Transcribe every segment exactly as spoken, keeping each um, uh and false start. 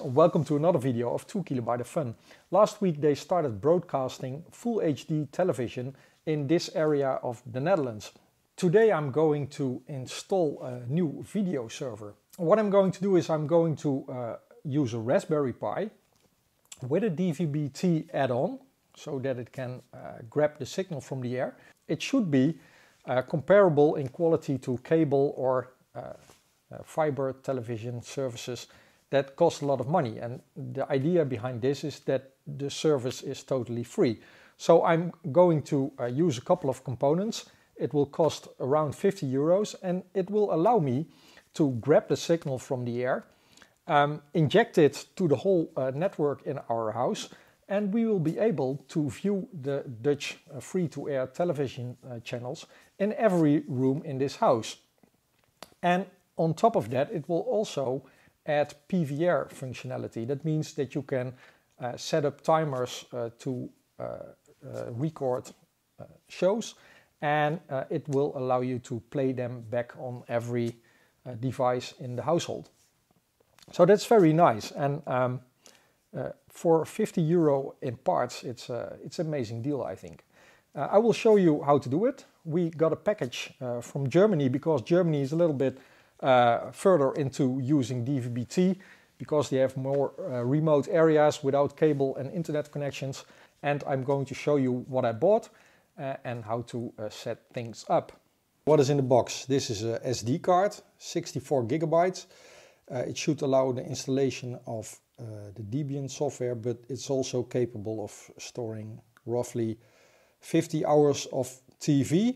Welcome to another video of two kilobyte of fun. Last week they started broadcasting full H D television in this area of the Netherlands. Today I'm going to install a new video server. What I'm going to do is I'm going to uh, use a Raspberry Pi with a D V B T add-on so that it can uh, grab the signal from the air. It should be uh, comparable in quality to cable or uh, uh, fiber television services that cost a lot of money, and the idea behind this is that the service is totally free. So I'm going to uh, use a couple of components. It will cost around fifty euros and it will allow me to grab the signal from the air, um, inject it to the whole uh, network in our house, and we will be able to view the Dutch uh, free-to-air television uh, channels in every room in this house. And on top of that, it will also add P V R functionality. That means that you can uh, set up timers uh, to uh, uh, record uh, shows, and uh, it will allow you to play them back on every uh, device in the household. So that's very nice, and um, uh, for fifty euro in parts, it's uh, it's an amazing deal, I think. Uh, I will show you how to do it. We got a package uh, from Germany because Germany is a little bit Uh, further into using D V B T because they have more uh, remote areas without cable and internet connections, and I'm going to show you what I bought uh, and how to uh, set things up. What is in the box? This is a S D card, sixty-four gigabytes. Uh, it should allow the installation of uh, the Debian software, but it's also capable of storing roughly fifty hours of T V.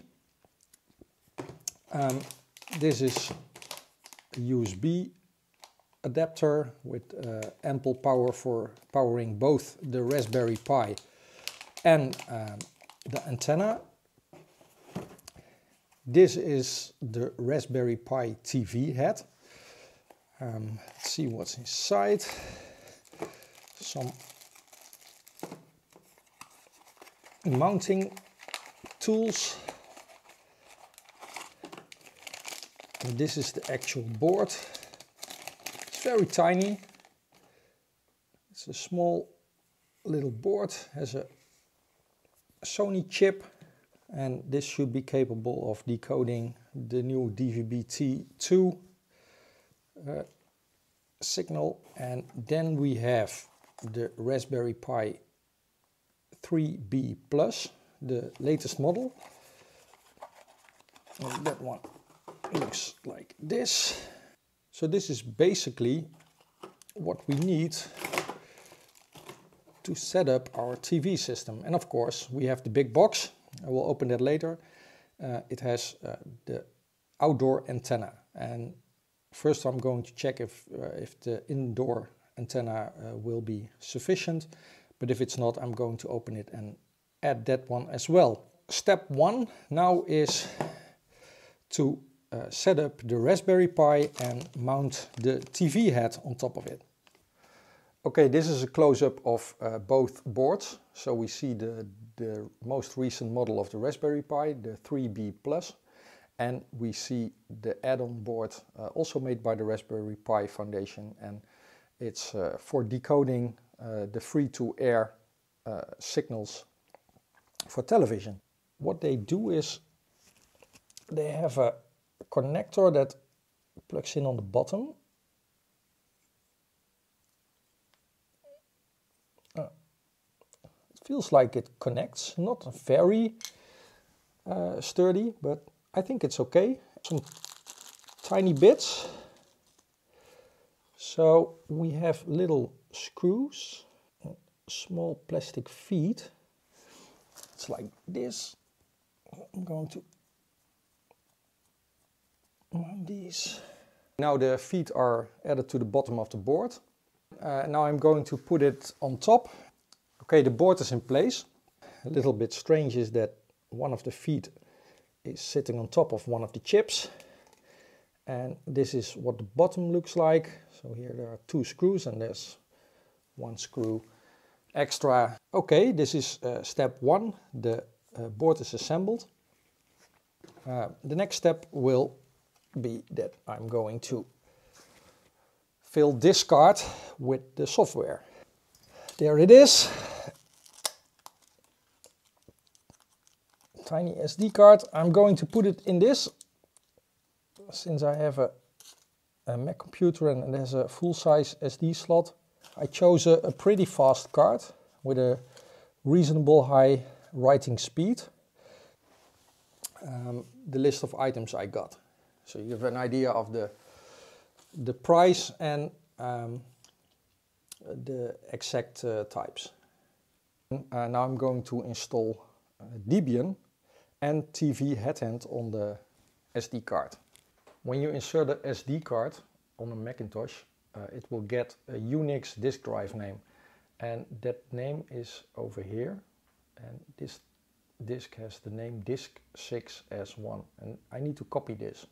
Um, this is U S B adapter with uh, ample power for powering both the Raspberry Pi and um, the antenna. This is the Raspberry Pi T V head. Um, let's see what's inside. Some mounting tools. And this is the actual board. It's very tiny. It's a small little board, has a Sony chip, and this should be capable of decoding the new D V B T two uh, signal. And then we have the Raspberry Pi three B plus, the latest model. And that one looks like this. So this is basically what we need to set up our T V system. And of course we have the big box. I will open that later. Uh, it has uh, the outdoor antenna, and first I'm going to check if, uh, if the indoor antenna uh, will be sufficient, but if it's not, I'm going to open it and add that one as well. Step one now is to Uh, set up the Raspberry Pi and mount the T V head on top of it. Okay, this is a close-up of uh, both boards. So we see the, the most recent model of the Raspberry Pi, the three B plus, and we see the add-on board uh, also made by the Raspberry Pi Foundation, and it's uh, for decoding uh, the free-to-air uh, signals for television. What they do is they have a connector that plugs in on the bottom. Uh, it feels like it connects, not very uh, sturdy, but I think it's okay. Some tiny bits. So we have little screws, small plastic feet. It's like this. I'm going to these. Now the feet are added to the bottom of the board. Uh, now I'm going to put it on top. Okay, the board is in place. A little bit strange is that one of the feet is sitting on top of one of the chips. And this is what the bottom looks like. So here there are two screws and there's one screw extra. Okay, this is uh, step one. The uh, board is assembled. Uh, the next step will be that I'm going to fill this card with the software. There it is. Tiny S D card. I'm going to put it in this, since I have a, a Mac computer and it has a full-size S D slot. I chose a, a pretty fast card with a reasonable high writing speed. Um, the list of items I got. So you have an idea of the, the price and um, the exact uh, types. Uh, now I'm going to install uh, Debian and T V Headend on the S D card. When you insert a S D card on a Macintosh, uh, it will get a Unix disk drive name, and that name is over here, and this disk has the name disk six S one, and I need to copy this.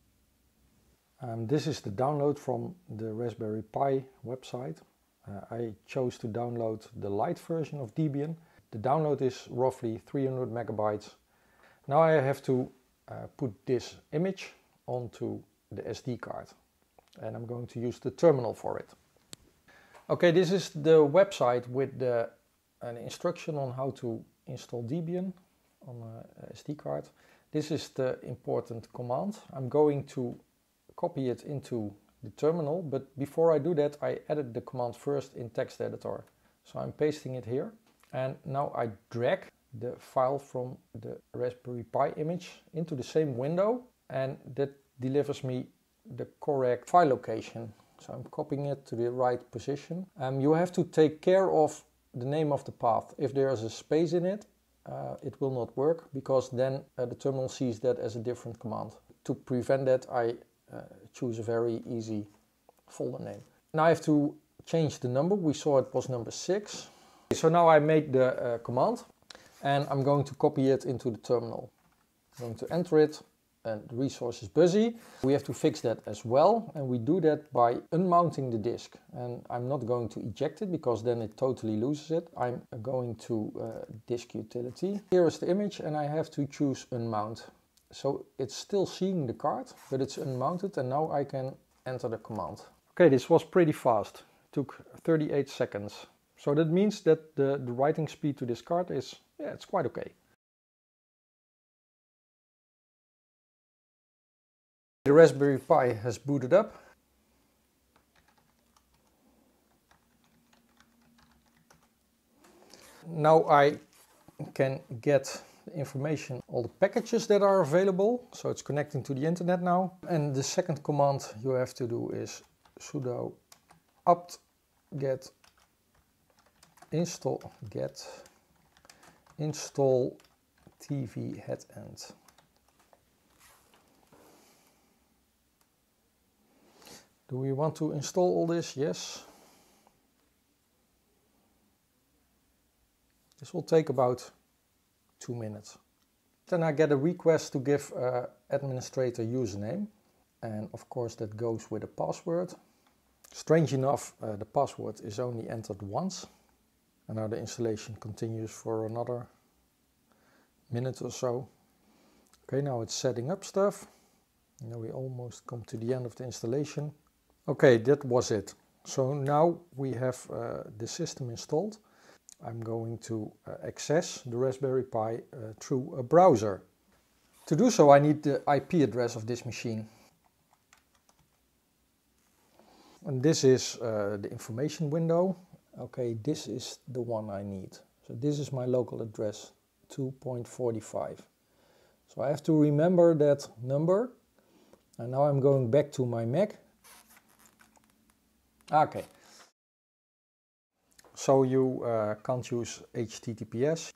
Um, this is the download from the Raspberry Pi website. Uh, I chose to download the light version of Debian. The download is roughly three hundred megabytes. Now I have to uh, put this image onto the S D card, and I'm going to use the terminal for it. Okay, this is the website with the, an instruction on how to install Debian on a S D card. This is the important command. I'm going to copy it into the terminal, but before I do that, I edit the command first in text editor. So I'm pasting it here, and now I drag the file from the Raspberry Pi image into the same window, and that delivers me the correct file location. So I'm copying it to the right position. Um, you have to take care of the name of the path. If there is a space in it, uh, it will not work, because then uh, the terminal sees that as a different command. To prevent that, I uh, choose a very easy folder name. Now I have to change the number. We saw it was number six. So now I made the uh, command, and I'm going to copy it into the terminal. I'm going to enter it, and the resource is busy. We have to fix that as well, and we do that by unmounting the disk. And I'm not going to eject it, because then it totally loses it. I'm going to uh, disk utility. Here is the image, and I have to choose unmount. So it's still seeing the card, but it's unmounted, and now I can enter the command. Okay, this was pretty fast. It took thirty-eight seconds. So that means that the, the writing speed to this card is, yeah, it's quite okay. The Raspberry Pi has booted up. Now I can get the information, all the packages that are available. So it's connecting to the internet now. And the second command you have to do is sudo apt get install get install T V Headend. Do we want to install all this? Yes. This will take about two minutes. Then I get a request to give uh, administrator username, and of course that goes with a password. Strange enough, uh, the password is only entered once, and now the installation continues for another minute or so. Okay, now it's setting up stuff. Now we almost come to the end of the installation. Okay, that was it. So now we have uh, the system installed. I'm going to uh, access the Raspberry Pi uh, through a browser. To do so, I need the I P address of this machine. And this is uh, the information window. Okay, this is the one I need. So this is my local address, two point four five. So I have to remember that number. And now I'm going back to my Mac. Okay. So you uh, can't use H T T P S.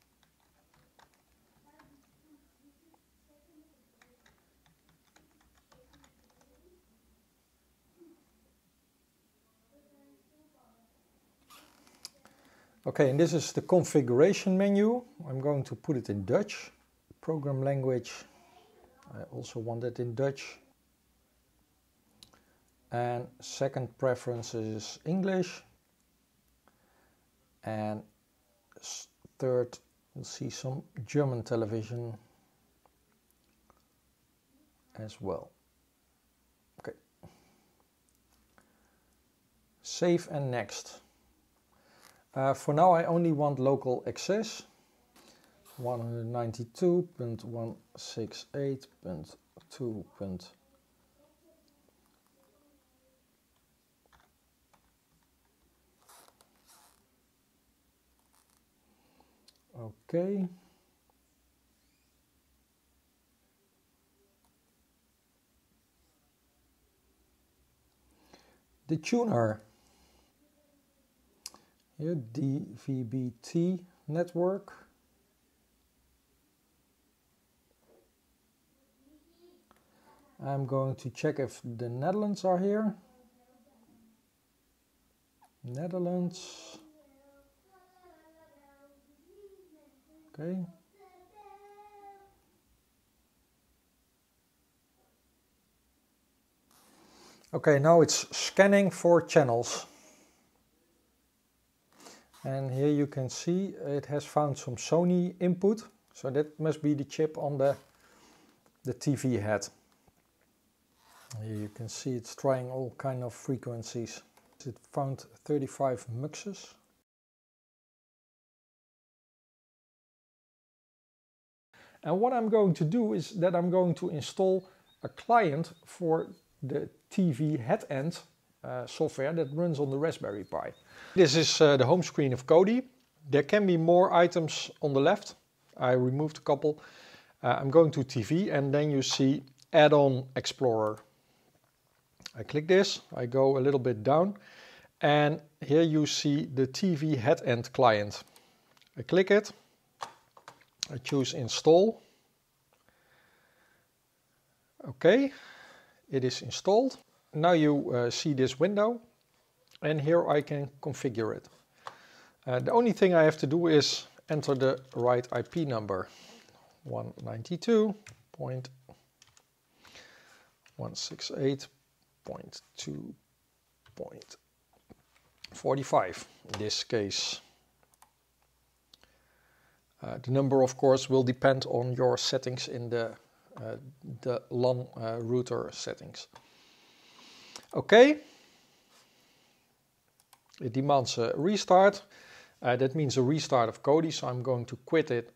Okay, and this is the configuration menu. I'm going to put it in Dutch. Program language, I also want it in Dutch. And second preference is English. And third, we'll see some German television as well. Okay. Save and next. Uh, for now I only want local access. one ninety-two dot one sixty-eight dot two. Okay. The tuner. Here, D V B T network. I'm going to check if the Netherlands are here. Netherlands. Okay. Okay, now it's scanning for channels. And here you can see it has found some Sony input. So that must be the chip on the, the T V head. Here you can see it's trying all kind of frequencies. It found thirty-five muxes. And what I'm going to do is that I'm going to install a client for the T V head-end uh, software that runs on the Raspberry Pi. This is uh, the home screen of Kodi. There can be more items on the left. I removed a couple. Uh, I'm going to T V and then you see Add-on Explorer. I click this, I go a little bit down and here you see the T V head-end client. I click it, I choose install. Okay, it is installed. Now you uh, see this window and here I can configure it. Uh, the only thing I have to do is enter the right I P number. one ninety-two dot one sixty-eight dot two dot forty-five in this case. Uh, the number of course will depend on your settings in the, uh, the LAN uh, router settings. Okay, it demands a restart. Uh, that means a restart of Kodi, so I'm going to quit it.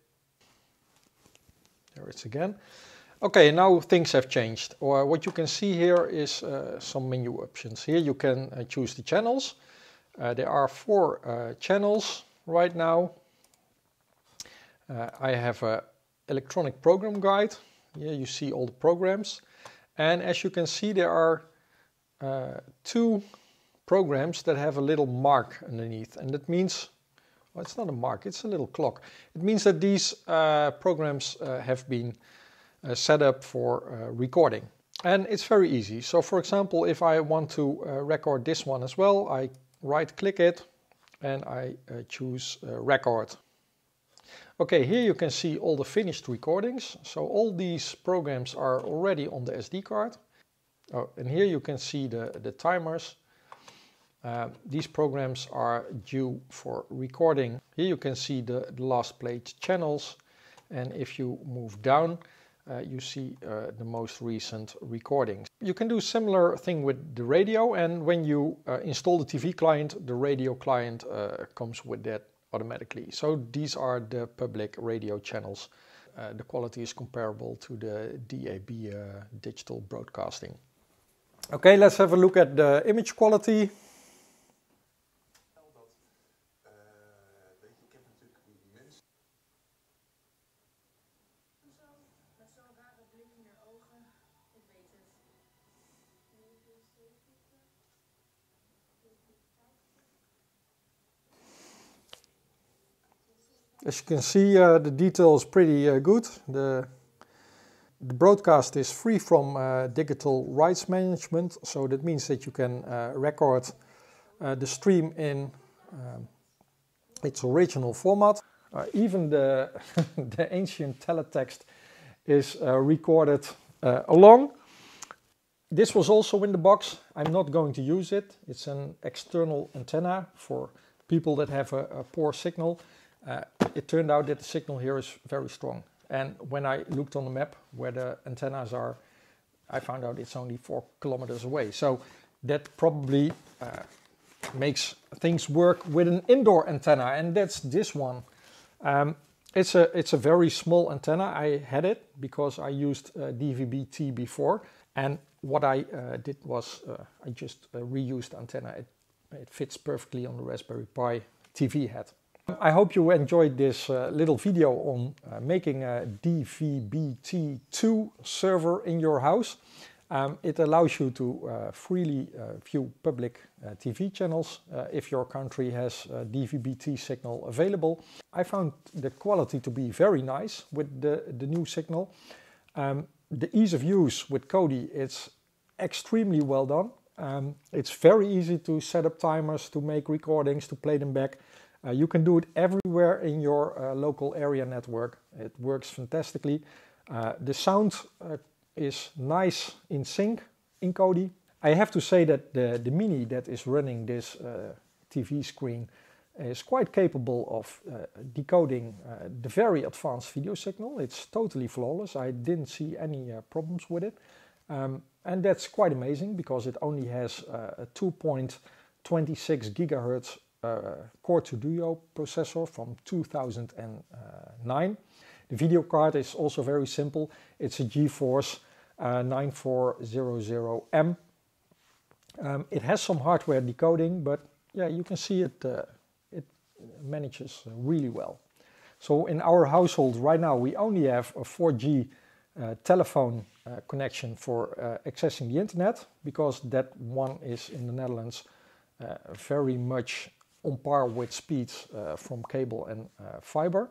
There it's again. Okay, now things have changed. Or what you can see here is uh, some menu options. Here you can uh, choose the channels. Uh, there are four uh, channels right now. Uh, I have an electronic program guide. Here you see all the programs. And as you can see, there are uh, two programs that have a little mark underneath. And that means, well, it's not a mark, it's a little clock. It means that these uh, programs uh, have been uh, set up for uh, recording. And it's very easy. So for example, if I want to uh, record this one as well, I right click it and I uh, choose uh, record. Okay, here you can see all the finished recordings. So all these programs are already on the S D card. Oh, and here you can see the, the timers. Uh, these programs are due for recording. Here you can see the, the last played channels. And if you move down, uh, you see uh, the most recent recordings. You can do a similar thing with the radio. And when you uh, install the T V client, the radio client uh, comes with that automatically. So these are the public radio channels. Uh, the quality is comparable to the D A B uh, digital broadcasting. Okay, let's have a look at the image quality. As you can see, uh, the detail is pretty uh, good. The, the broadcast is free from uh, digital rights management, so that means that you can uh, record uh, the stream in um, its original format. Uh, even the, the ancient teletext is uh, recorded uh, along. This was also in the box. I'm not going to use it. It's an external antenna for people that have a, a poor signal. Uh, it turned out that the signal here is very strong. And when I looked on the map where the antennas are, I found out it's only four kilometers away. So that probably uh, makes things work with an indoor antenna, and that's this one. Um, it's a it's a very small antenna. I had it because I used uh, D V B T before, and what I uh, did was uh, I just uh, reused the antenna. It, it fits perfectly on the Raspberry Pi T V head. I hope you enjoyed this uh, little video on uh, making a D V B T two server in your house. Um, it allows you to uh, freely uh, view public uh, T V channels uh, if your country has a D V B T signal available. I found the quality to be very nice with the, the new signal. Um, the ease of use with Kodi, it's extremely well done. Um, it's very easy to set up timers, to make recordings, to play them back. Uh, you can do it everywhere in your uh, local area network. It works fantastically. Uh, the sound uh, is nice in sync in Kodi. I have to say that the, the Mini that is running this uh, T V screen is quite capable of uh, decoding uh, the very advanced video signal. It's totally flawless. I didn't see any uh, problems with it. Um, and that's quite amazing because it only has uh, a two point two six gigahertz uh, Core two Duo processor from two thousand nine. The video card is also very simple. It's a GeForce uh, nine four hundred M. Um, it has some hardware decoding, but yeah, you can see it, uh, it manages really well. So in our household right now, we only have a four G uh, telephone uh, connection for uh, accessing the internet, because that one is in the Netherlands uh, very much on par with speeds uh, from cable and uh, fiber.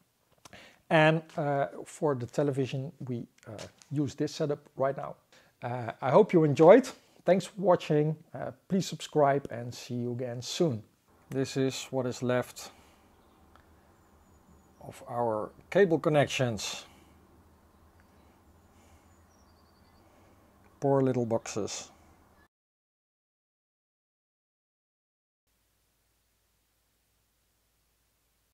And uh, for the television, we uh, use this setup right now. Uh, I hope you enjoyed. Thanks for watching. Uh, please subscribe and see you again soon. This is what is left of our cable connections. Poor little boxes.